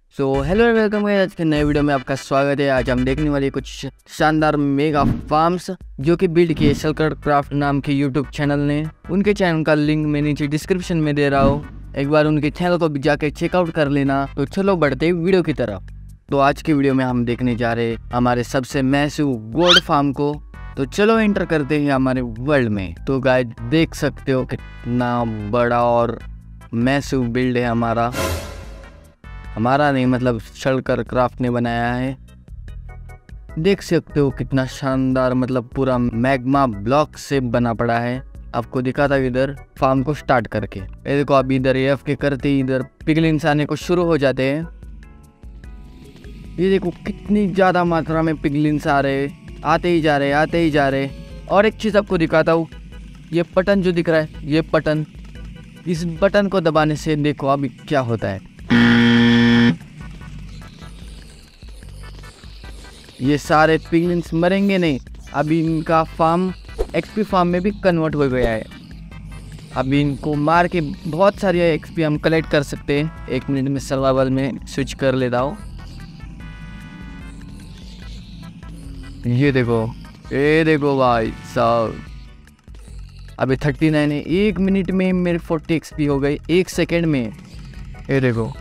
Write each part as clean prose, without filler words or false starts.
So hello and welcome guys, आज के नए वीडियो में आपका स्वागत है। आज हम देखने वाले कुछ शानदार मेगा फार्म्स जो कि बिल्ड किए शलकर क्राफ्ट नाम के यूट्यूब चैनल ने। उनके चैनल का लिंक मैं नीचे डिस्क्रिप्शन में दे रहा हूँ, एक बार उनके चैनल को भी जाके चेकआउट कर लेना। तो चलो बढ़ते वीडियो की तरफ। तो आज की वीडियो में हम देखने जा रहे हमारे सबसे मैसिव गोल्ड फार्म को। तो चलो एंटर करते हैं हमारे वर्ल्ड में। तो गाइस देख सकते हो कितना बड़ा और मैसिव बिल्ड है हमारा नहीं मतलब शलकर क्राफ्ट ने बनाया है। देख सकते हो कितना शानदार, मतलब पूरा मैग्मा ब्लॉक से बना पड़ा है। आपको दिखाता हूँ इधर फार्म को स्टार्ट करके। ये देखो अभी इधर एफ के करते ही इधर पिगलिन्स आने को शुरू हो जाते हैं। ये देखो कितनी ज़्यादा मात्रा में पिगलिन्स आ रहे, आते ही जा रहे। और एक चीज़ आपको दिखाता हूँ, ये बटन जो दिख रहा है, ये बटन, इस बटन को दबाने से देखो अभी क्या होता है। ये सारे पिगलिन्स मरेंगे नहीं, अभी इनका फार्म एक्सपी फार्म में भी कन्वर्ट हो गया है। अभी इनको मार के बहुत सारी एक्सपी हम कलेक्ट कर सकते हैं। 1 मिनट में सर्वाइवल में स्विच कर लेता हूँ। ये देखो भाई साहब, अभी 39 है। 1 मिनट में मेरे 40 एक्सपी हो गई, 1 सेकेंड में। ये देखो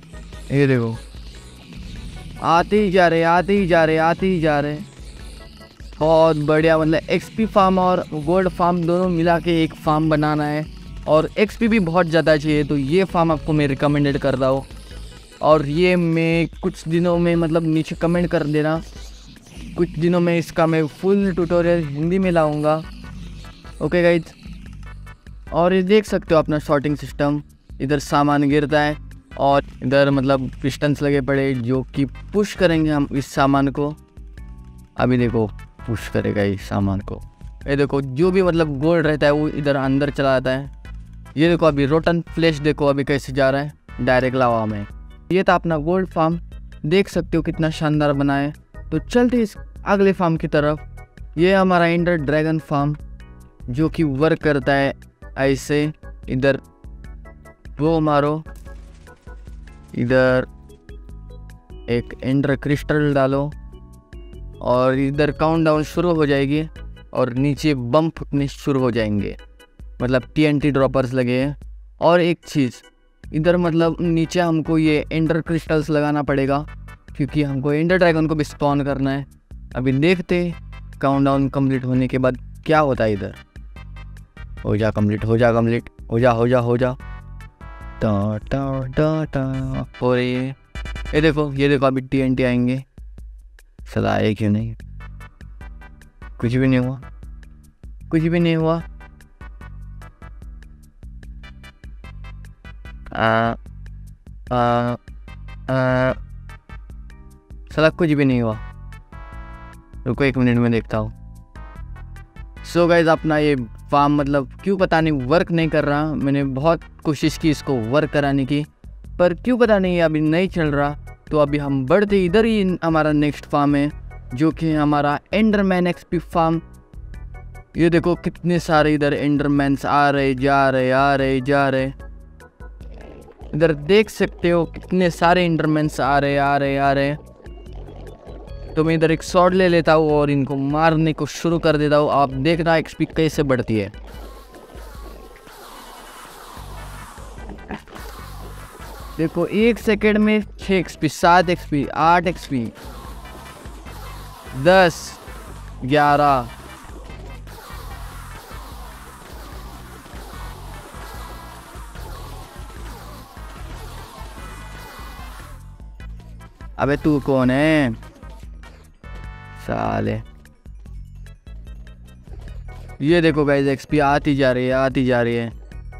आते ही जा रहे। बहुत बढ़िया, मतलब एक्सपी फार्म और गोल्ड फार्म दोनों मिला के एक फार्म बनाना है और एक्सपी भी बहुत ज़्यादा चाहिए। तो ये फार्म आपको मैं रिकमेंडेड करता हूँ। और ये मैं कुछ दिनों में, मतलब नीचे कमेंट कर देना, कुछ दिनों में इसका मैं फुल ट्यूटोरियल हिंदी में लाऊंगा। ओके गाइज, और ये देख सकते हो अपना शॉर्टिंग सिस्टम। इधर सामान गिरता है और इधर मतलब पिस्टन्स लगे पड़े जो कि पुश करेंगे हम इस सामान को। अभी देखो पुश करेगा इस सामान को। ये देखो जो भी मतलब गोल्ड रहता है वो इधर अंदर चला जाता है। ये देखो अभी रोटन फ्लैश देखो अभी कैसे जा रहा है डायरेक्ट लावा में। ये था अपना गोल्ड फार्म, देख सकते हो कितना शानदार बना है। तो चलते इस अगले फार्म की तरफ। ये हमारा एंडर ड्रैगन फार्म जो कि वर्क करता है ऐसे। इधर वो मारो, इधर एक एंडर क्रिस्टल डालो और इधर काउंटडाउन शुरू हो जाएगी और नीचे बम फूटने शुरू हो जाएंगे, मतलब TNT ड्रॉपर्स लगे हैं। और एक चीज़ इधर मतलब नीचे हमको ये एंडर क्रिस्टल्स लगाना पड़ेगा क्योंकि हमको एंडर ड्रैगन को भी स्पॉन करना है। अभी देखते काउंटडाउन कंप्लीट होने के बाद क्या होता है। इधर हो जा कंप्लीट। हो रही है। ये देखो अभी TNT आएंगे। सदा आए क्यों नहीं, कुछ भी नहीं हुआ। सदा कुछ भी नहीं हुआ। रुको 1 मिनट में देखता हूँ। सो गाइज अपना ये फार्म मतलब क्यों पता नहीं वर्क नहीं कर रहा। मैंने बहुत कोशिश की इसको वर्क कराने की, पर क्यों पता नहीं अभी नहीं चल रहा। तो अभी हम बढ़ते, इधर ही हमारा नेक्स्ट फार्म है जो कि हमारा एंडरमैन एक्सपी फार्म। ये देखो कितने सारे इधर एंडरमैन्स आ रहे जा रहे। इधर देख सकते हो कितने सारे एंडरमैन्स आ रहे। तो मैं इधर एक शॉट ले लेता हूँ और इनको मारने को शुरू कर देता हूँ। आप देखना एक्सपी कैसे बढ़ती है। देखो 1 सेकेंड में 6 एक्सपी, 7 एक्सपी, 8 एक्सपी, 10, 11। अबे तू कौन है साले। ये देखो गाइस एक्सपी आती जा रही है।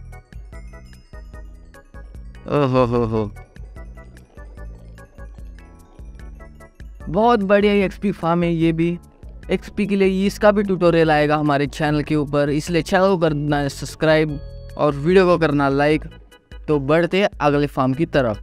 ओहो बहुत बढ़िया एक्सपी फार्म है ये भी। एक्सपी के लिए इसका भी ट्यूटोरियल आएगा हमारे चैनल के ऊपर, इसलिए चैनल को करना है सब्सक्राइब और वीडियो को करना लाइक। तो बढ़ते हैं अगले फार्म की तरफ।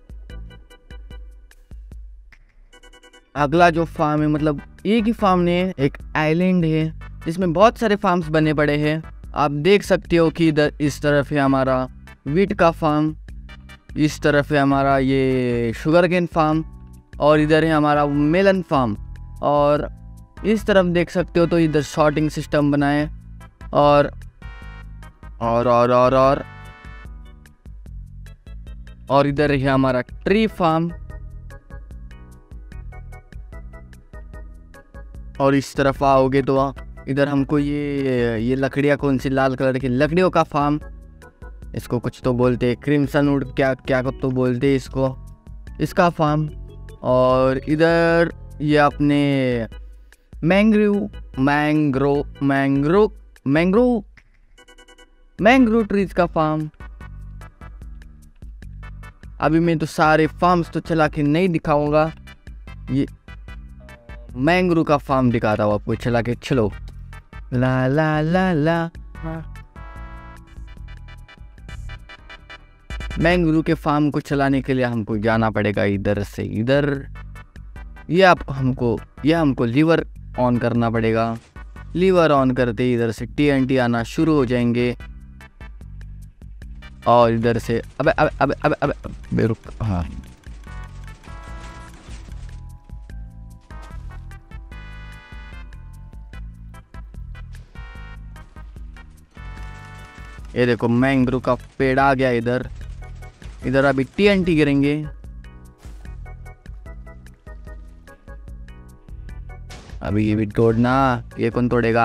अगला जो फार्म है, मतलब एक ही फार्म नहीं, एक आइलैंड है जिसमें बहुत सारे फार्म्स बने पड़े हैं। आप देख सकते हो कि इधर इस तरफ है हमारा वीट का फार्म, इस तरफ है हमारा ये शुगर केन फार्म और इधर है हमारा मेलन फार्म। और इस तरफ देख सकते हो तो इधर सॉर्टिंग सिस्टम बना है और और और और और और इधर है हमारा ट्री फार्म। और इस तरफ आओगे तो इधर हमको ये लकड़ियाँ, कौन सी लाल कलर की लकड़ियों का फार्म, इसको कुछ तो बोलते हैं, क्रिम्सन वुड क्या क्या तो बोलते हैं इसको, इसका फार्म। और इधर ये अपने मैंग्रो ट्रीज का फार्म। अभी मैं तो सारे फार्म्स तो चला के नहीं दिखाऊंगा, ये मैंग्रो का फार्म दिखाता हूँ आपको चला के। चलो ला ला ला ला। मैंग्रो के फार्म को चलाने के लिए हमको जाना पड़ेगा इधर से इधर। ये हमको लीवर ऑन करना पड़ेगा। लीवर ऑन करते इधर से TNT आना शुरू हो जाएंगे। और इधर से अबे रुक, हाँ ये देखो मैंग्रो का पेड़ आ गया इधर। इधर अभी TNT गिरेंगे। अभी ये भी तोड़ना, ये कौन तोड़ेगा?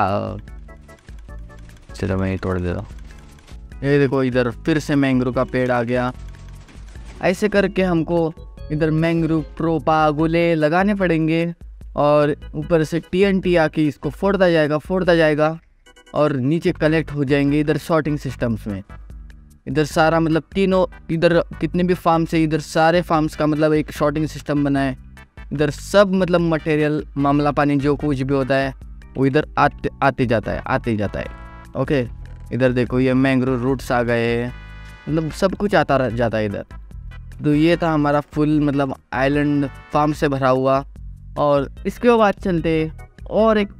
चलो मैं ये तोड़ देता हूँ। ये देखो इधर फिर से मैंग्रो का पेड़ आ गया। ऐसे करके हमको इधर मैंग्रो प्रोपागुले लगाने पड़ेंगे और ऊपर से TNT आके इसको फोड़ता जाएगा और नीचे कलेक्ट हो जाएंगे इधर सॉर्टिंग सिस्टम्स में। इधर सारा मतलब तीनों, इधर कितने भी फार्म्स है, इधर सारे फार्म्स का मतलब एक सॉर्टिंग सिस्टम बना है। इधर सब मतलब मटेरियल, मामला पानी जो कुछ भी होता है वो इधर आते जाता है। ओके, इधर देखो ये मैंग्रो रूट्स आ गए, मतलब सब कुछ आता जाता है इधर। तो ये था हमारा फुल मतलब आइलैंड फार्म से भरा हुआ। और इसके बाद चलते और एक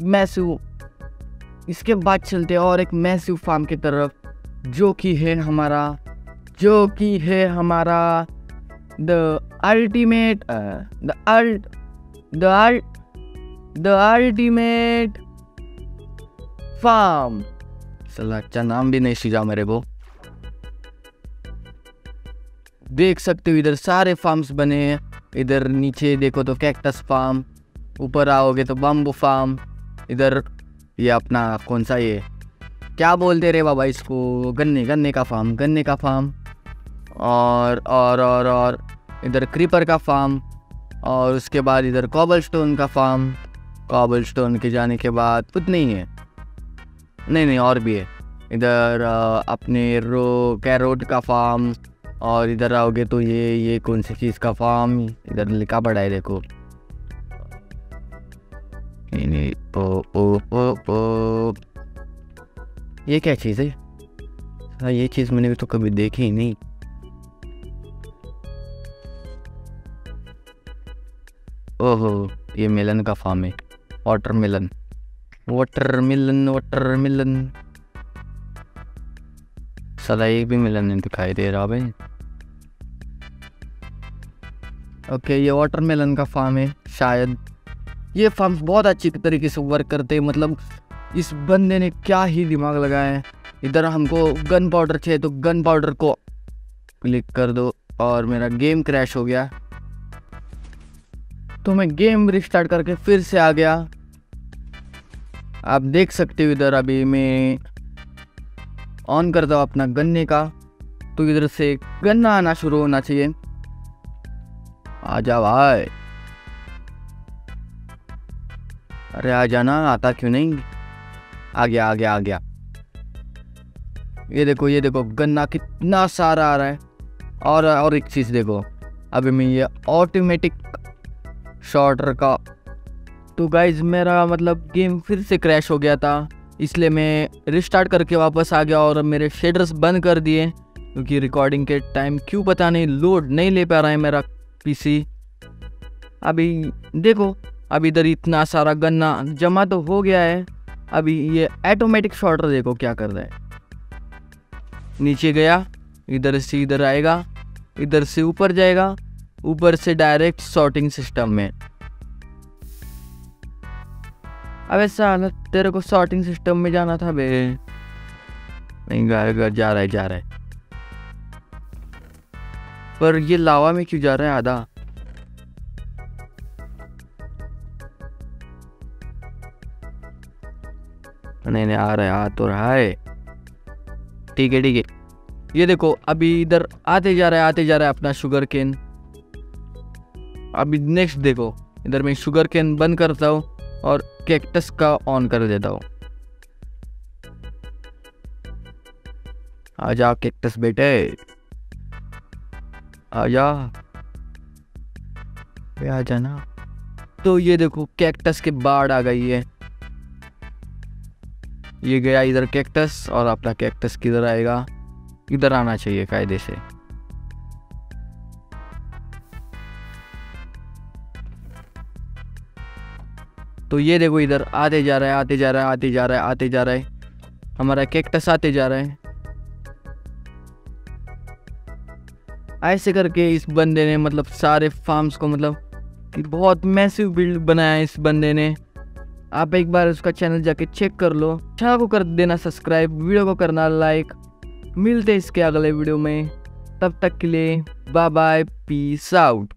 मैसिव फार्म की तरफ, जो कि है हमारा द अल्टीमेट फार्म। साला अच्छा नाम भी नहीं सीखा मेरे को। देख सकते हो इधर सारे फार्म्स बने हैं। इधर नीचे देखो तो कैक्टस फार्म, ऊपर आओगे तो बम्बू फार्म। इधर ये अपना कौन सा, ये क्या बोलते रे बाबा इसको, गन्ने का फार्म। और इधर क्रीपर का फार्म। और उसके बाद इधर कॉबलस्टोन का फार्म। कॉबलस्टोन के जाने के बाद उतने ही है, नहीं और भी है। इधर अपने कैरोट का फार्म। और इधर आओगे तो ये कौन सी चीज़ का फार्म, इधर लिखा पड़ा है देखो, ये क्या चीज़ है? हाँ, ये चीज़ मैंने भी तो कभी देखी ही नहीं। ओहो, ये मेलन का फार्म है, वाटरमेलन। साला एक भी मेलन नहीं दिखाई दे रहा भाई। ओके, ये वाटरमेलन का फार्म है शायद। ये फार्म बहुत अच्छी तरीके से वर्क करते हैं, मतलब इस बंदे ने क्या ही दिमाग लगाया है। इधर हमको गन पाउडर चाहिए तो गन पाउडर को क्लिक कर दो और मेरा गेम क्रैश हो गया, तो मैं गेम रिस्टार्ट करके फिर से आ गया। आप देख सकते हो इधर अभी मैं ऑन करता हूँ अपना गन्ने का, तो इधर से गन्ना आना शुरू होना चाहिए। आजा भाई, अरे आ जाना, आता क्यों नहीं? आ गया। ये देखो गन्ना कितना सारा आ रहा है। और एक चीज़ देखो, अभी मैं ये ऑटोमेटिक शॉर्टर का, तो गाइज मेरा मतलब गेम फिर से क्रैश हो गया था, इसलिए मैं रिस्टार्ट करके वापस आ गया और मेरे शेडर्स बंद कर दिए, क्योंकि रिकॉर्डिंग के टाइम क्यों पता नहीं लोड नहीं ले पा रहा है मेरा PC। अभी देखो, अभी इधर इतना सारा गन्ना जमा तो हो गया है। अभी ये ऑटोमेटिक शॉर्टर देखो क्या कर रहा है, नीचे गया, इधर से इधर आएगा, इधर से ऊपर जाएगा, ऊपर से डायरेक्ट सॉर्टिंग सिस्टम में। अबे साला तेरे को सॉर्टिंग सिस्टम में जाना था बे। नहीं जा रहा है। पर ये लावा में क्यों जा रहा है आधा? नहीं आ रहा है। ठीक है। ये देखो अभी इधर आते जा रहा है अपना शुगर केन। अभी नेक्स्ट देखो, इधर मैं शुगर केन बंद करता हूँ और कैक्टस का ऑन कर देता हूँ। आजा कैक्टस बेटे, आजा ना। तो ये देखो कैक्टस के बाढ़ आ गई है। ये गया इधर कैक्टस, और अपना कैक्टस किधर आएगा? इधर आना चाहिए कायदे से। तो ये देखो इधर आते जा रहा है। हमारा कैक्टस आते जा रहा है। ऐसे करके इस बंदे ने मतलब सारे फार्म्स को मतलब कि बहुत मैसिव बिल्ड बनाया है इस बंदे ने। आप एक बार उसका चैनल जाके चेक कर लो। चैनल को कर देना सब्सक्राइब, वीडियो को करना लाइक। मिलते हैं इसके अगले वीडियो में, तब तक के लिए बाय बाय, पीस आउट।